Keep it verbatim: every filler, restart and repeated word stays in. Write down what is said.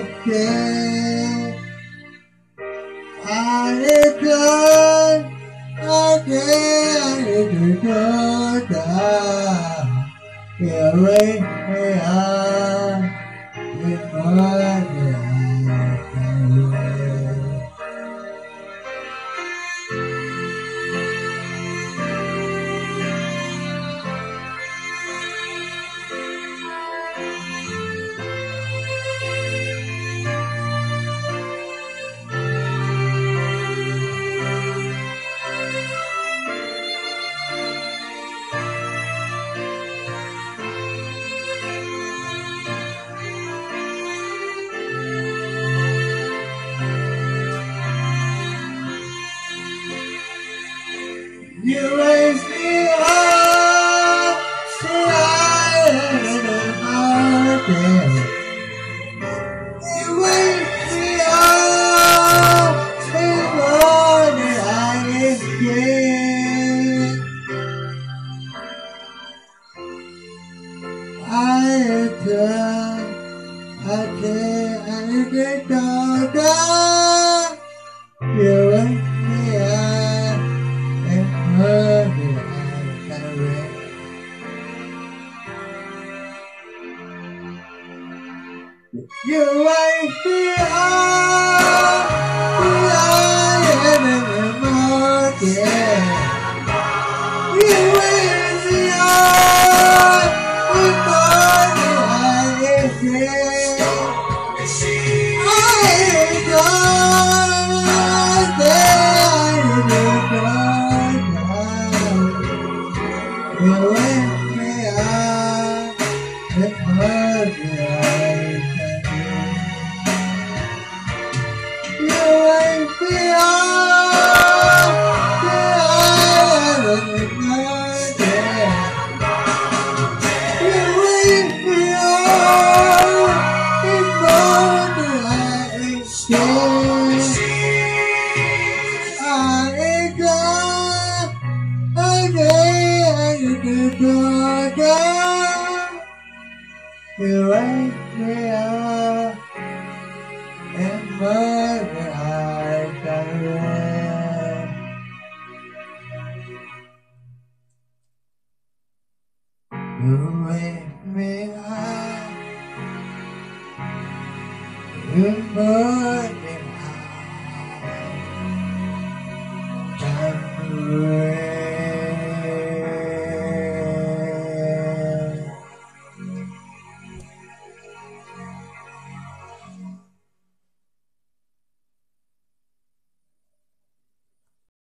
again. I decline again to go down. Here we are in my You raise me up, see I am in the mountain. You raise me up, see Lord that I am great. I am done, I can't, I can't go down. You raise me up, and murder I carry. You wake me up, I am in the market. You wake me up, before I am dead. I am gone, there I am gone. You wake me up, and murder I You wake me up and murder I carry. You wake me up and murder